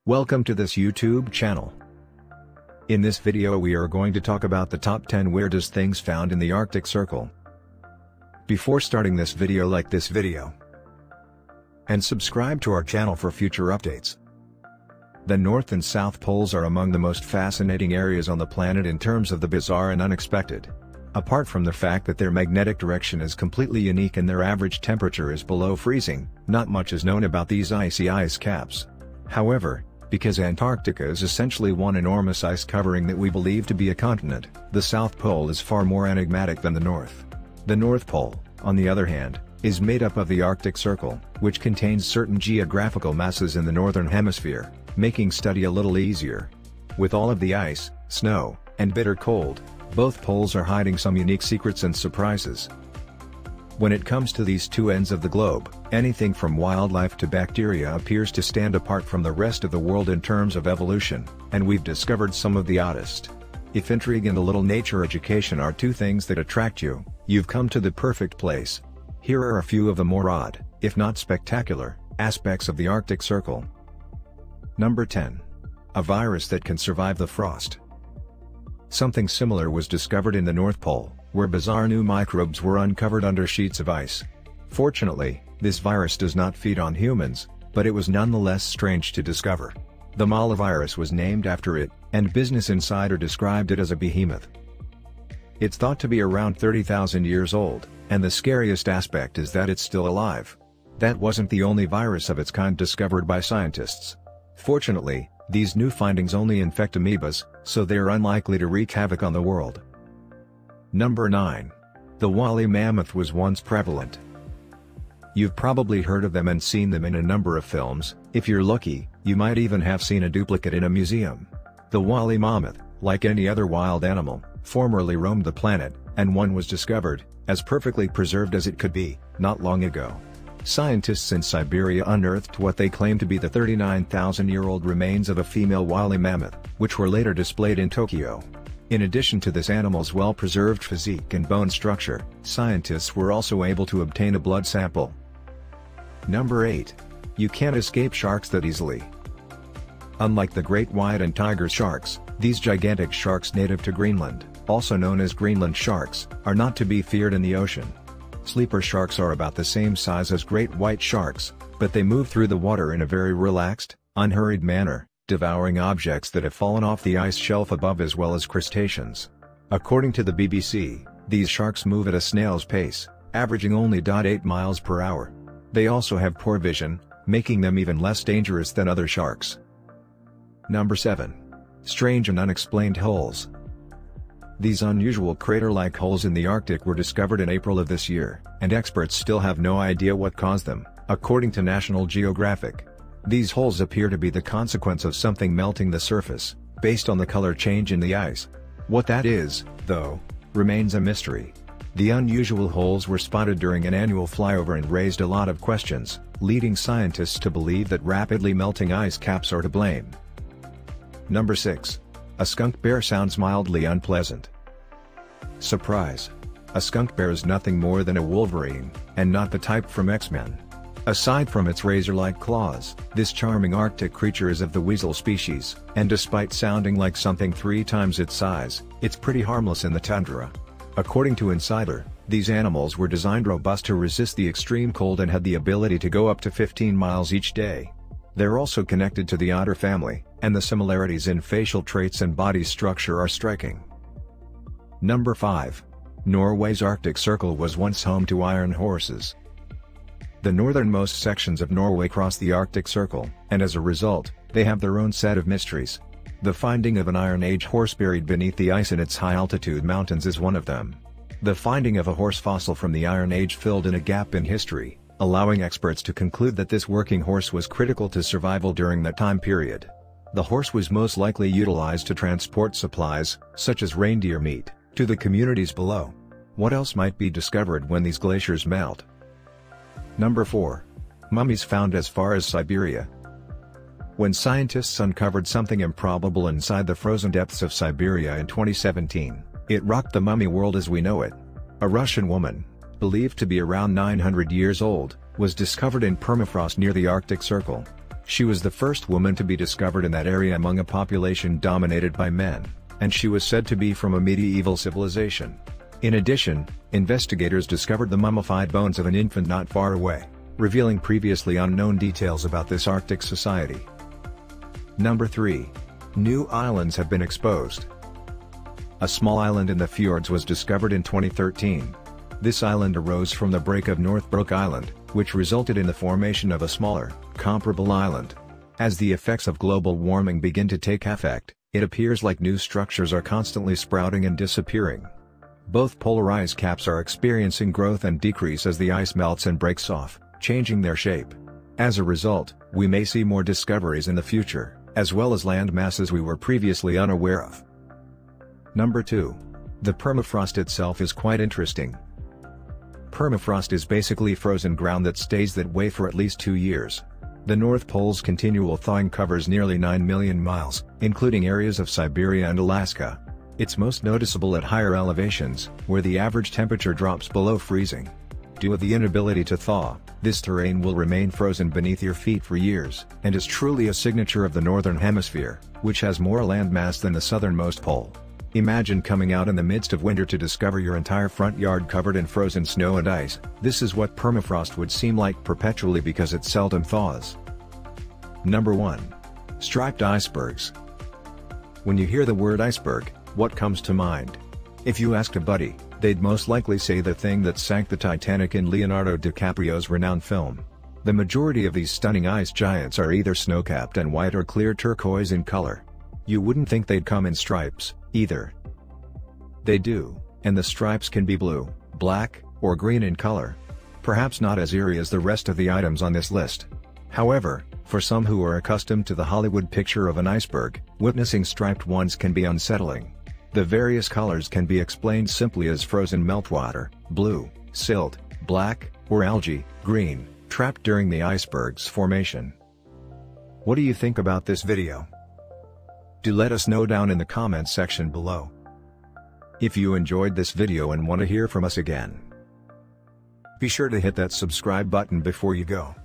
Welcome to this YouTube channel. In this video we are going to talk about the top 10 weirdest things found in the Arctic Circle. Before starting this video, like this video and subscribe to our channel for future updates. The North and South Poles are among the most fascinating areas on the planet in terms of the bizarre and unexpected. Apart from the fact that their magnetic direction is completely unique and their average temperature is below freezing, not much is known about these icy ice caps. However, because Antarctica is essentially one enormous ice covering that we believe to be a continent, the South Pole is far more enigmatic than the North. The North Pole, on the other hand, is made up of the Arctic Circle, which contains certain geographical masses in the northern hemisphere, making study a little easier. With all of the ice, snow, and bitter cold, both poles are hiding some unique secrets and surprises. When it comes to these two ends of the globe, anything from wildlife to bacteria appears to stand apart from the rest of the world in terms of evolution, and we've discovered some of the oddest. If intrigue and a little nature education are two things that attract you, you've come to the perfect place. Here are a few of the more odd, if not spectacular, aspects of the Arctic Circle. Number 10. A virus that can survive the frost. Something similar was discovered in the North Pole, where bizarre new microbes were uncovered under sheets of ice. Fortunately, this virus does not feed on humans, but it was nonetheless strange to discover. The malavirus was named after it, and Business Insider described it as a behemoth. It's thought to be around 30,000 years old, and the scariest aspect is that it's still alive. That wasn't the only virus of its kind discovered by scientists. Fortunately, these new findings only infect amoebas, so they are unlikely to wreak havoc on the world. Number 9. The woolly mammoth was once prevalent. You've probably heard of them and seen them in a number of films. If you're lucky, you might even have seen a duplicate in a museum. The woolly mammoth, like any other wild animal, formerly roamed the planet, and one was discovered, as perfectly preserved as it could be, not long ago. Scientists in Siberia unearthed what they claim to be the 39,000-year-old remains of a female woolly mammoth, which were later displayed in Tokyo. In addition to this animal's well-preserved physique and bone structure, scientists were also able to obtain a blood sample. Number 8. You can't escape sharks that easily. Unlike the great white and tiger sharks, these gigantic sharks native to Greenland, also known as Greenland sharks, are not to be feared in the ocean. Sleeper sharks are about the same size as great white sharks, but they move through the water in a very relaxed, unhurried manner, devouring objects that have fallen off the ice shelf above as well as crustaceans. According to the BBC, these sharks move at a snail's pace, averaging only 8 miles per hour. They also have poor vision, making them even less dangerous than other sharks. Number 7. Strange and unexplained holes. These unusual crater-like holes in the Arctic were discovered in April of this year, and experts still have no idea what caused them, according to National Geographic. These holes appear to be the consequence of something melting the surface, based on the color change in the ice. What that is, though, remains a mystery. The unusual holes were spotted during an annual flyover and raised a lot of questions, leading scientists to believe that rapidly melting ice caps are to blame. Number 6. A skunk bear sounds mildly unpleasant. Surprise! A skunk bear is nothing more than a wolverine, and not the type from X-Men. Aside from its razor-like claws, this charming Arctic creature is of the weasel species, and despite sounding like something 3 times its size, it's pretty harmless in the tundra. According to Insider, these animals were designed robust to resist the extreme cold and had the ability to go up to 15 miles each day. They're also connected to the otter family, and the similarities in facial traits and body structure are striking. Number 5. Norway's Arctic Circle was once home to iron horses. The northernmost sections of Norway cross the Arctic Circle, and as a result, they have their own set of mysteries. The finding of an Iron Age horse buried beneath the ice in its high-altitude mountains is one of them. The finding of a horse fossil from the Iron Age filled in a gap in history, allowing experts to conclude that this working horse was critical to survival during that time period. The horse was most likely utilized to transport supplies, such as reindeer meat, to the communities below. What else might be discovered when these glaciers melt? Number 4. Mummies found as far as Siberia. When scientists uncovered something improbable inside the frozen depths of Siberia in 2017, it rocked the mummy world as we know it. A Russian woman, believed to be around 900 years old, was discovered in permafrost near the Arctic Circle. She was the first woman to be discovered in that area among a population dominated by men, and she was said to be from a medieval civilization. In addition, investigators discovered the mummified bones of an infant not far away, revealing previously unknown details about this Arctic society. Number 3. New islands have been exposed. A small island in the fjords was discovered in 2013. This island arose from the break of Northbrook Island, which resulted in the formation of a smaller, comparable island. As the effects of global warming begin to take effect, it appears like new structures are constantly sprouting and disappearing. Both polar ice caps are experiencing growth and decrease as the ice melts and breaks off, changing their shape. As a result, we may see more discoveries in the future, as well as land masses we were previously unaware of. Number 2. The permafrost itself is quite interesting. Permafrost is basically frozen ground that stays that way for at least 2 years. The North Pole's continual thawing covers nearly 9 million miles, including areas of Siberia and Alaska. It's most noticeable at higher elevations, where the average temperature drops below freezing. Due to the inability to thaw, this terrain will remain frozen beneath your feet for years, and is truly a signature of the Northern Hemisphere, which has more landmass than the southernmost pole. Imagine coming out in the midst of winter to discover your entire front yard covered in frozen snow and ice. This is what permafrost would seem like perpetually because it seldom thaws. Number 1. Striped icebergs. When you hear the word iceberg, what comes to mind? If you asked a buddy, they'd most likely say the thing that sank the Titanic in Leonardo DiCaprio's renowned film. The majority of these stunning ice giants are either snow-capped and white or clear turquoise in color. You wouldn't think they'd come in stripes, either. They do, and the stripes can be blue, black, or green in color. Perhaps not as eerie as the rest of the items on this list. However, for some who are accustomed to the Hollywood picture of an iceberg, witnessing striped ones can be unsettling. The various colors can be explained simply as frozen meltwater, blue, silt, black, or algae, green, trapped during the iceberg's formation. What do you think about this video? Do let us know down in the comments section below. If you enjoyed this video and want to hear from us again, be sure to hit that subscribe button before you go.